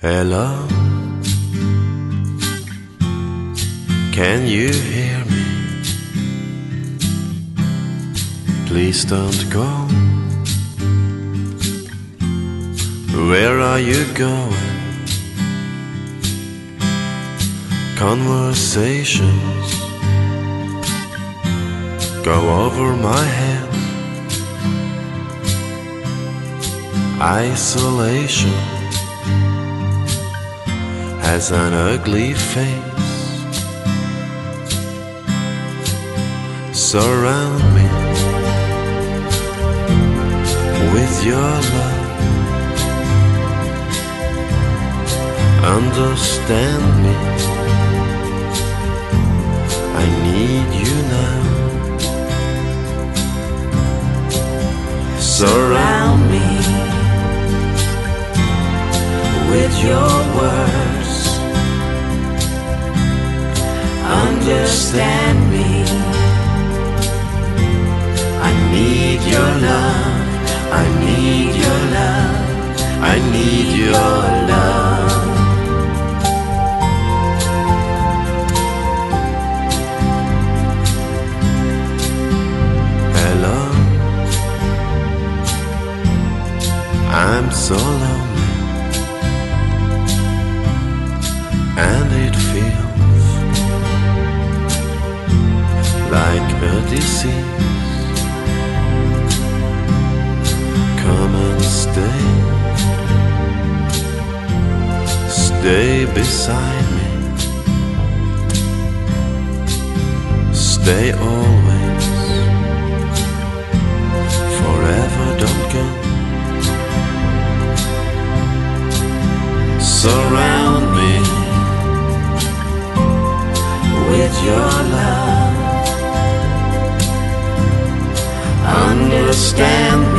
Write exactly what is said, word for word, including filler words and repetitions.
Hello, can you hear me? Please don't go. Where are you going? Conversations go over my head. Isolation has an ugly face. Surround me with your love. Understand me, I need you now. Surround me with your words. Understand me, I need your love. I need your love. I need your love. Hello, I'm so lonely, and it feels like a disease. Come and stay, stay beside me, stay always, forever, don't go. Surround me with your love. Understand